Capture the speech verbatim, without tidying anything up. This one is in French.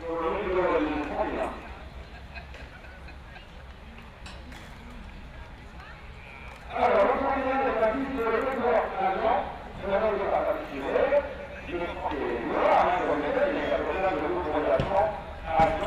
Alors, le candidat de la liste de l'État allemand, je ne vais pas participer, je ne crois que là, on a un candidat de la liste de l'État allemand.